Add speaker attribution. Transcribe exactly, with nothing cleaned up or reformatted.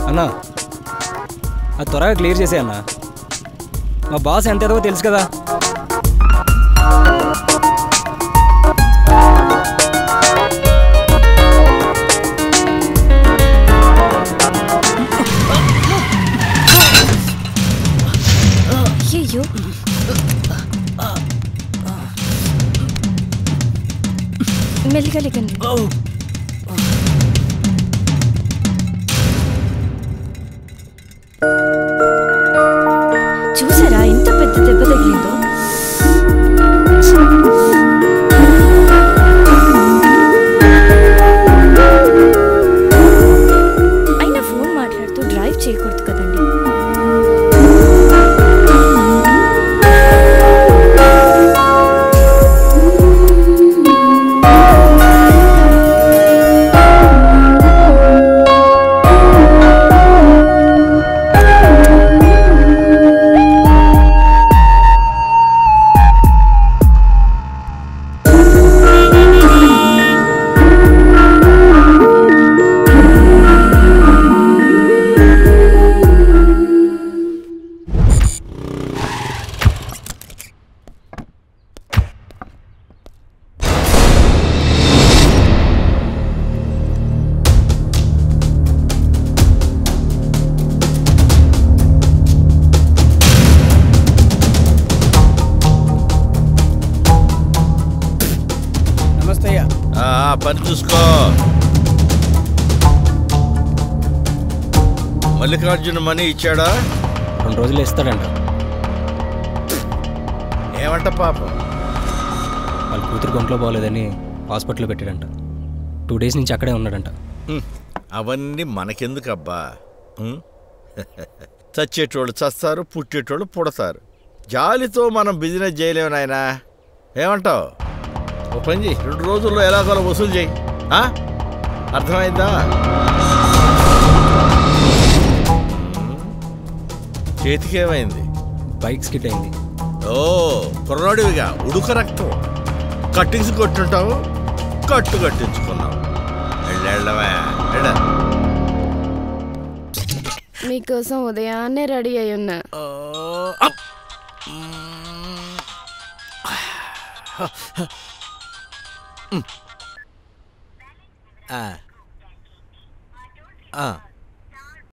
Speaker 1: అన్నా అది త్వరగా క్లియర్ చేసే అన్నా. మా బాస్ ఎంత ఎదవో తెలుసు కదా.
Speaker 2: అయ్యో మెల్లిగా లేకండి. చూసారా ఎంత పెద్ద దెబ్బ తగిలిందో. అయినా ఫోన్ మాట్లాడుతూ డ్రైవ్ చేయకూడదు కదండి.
Speaker 3: పని చూసుకో. మల్లికార్జున మనీ ఇచ్చాడా?
Speaker 1: రెండు రోజులు ఇస్తాడంట.
Speaker 3: ఏమంట పాపం?
Speaker 1: వాళ్ళ కూతురు గొంట్లో బాగోలేదని హాస్పిటల్లో పెట్టాడంట. టూ డేస్ నుంచి అక్కడే ఉన్నాడంట.
Speaker 3: అవన్నీ మనకెందుకు అబ్బా? చచ్చేటోళ్ళు చస్తారు, పుట్టేటోళ్ళు పుడతారు. జాలితో మనం బిజినెస్ చేయలేము నాయనా. ఏమంటావు? ఓ పని చేయి, రెండు రోజుల్లో ఎలాగోలా వసూలు చేయి. అర్థమైందా? చేతికేమైంది?
Speaker 1: బైక్ స్కిట్ అయింది.
Speaker 3: ఓ కుర్రాడివిగా ఉడుక రక్తం. కట్టింగ్స్ కొట్టుంటావు, కట్టు కట్టించుకున్నావు.
Speaker 2: మీకోసం ఉదయాన్నే రెడీ అయి ఉన్నా.
Speaker 3: ఆ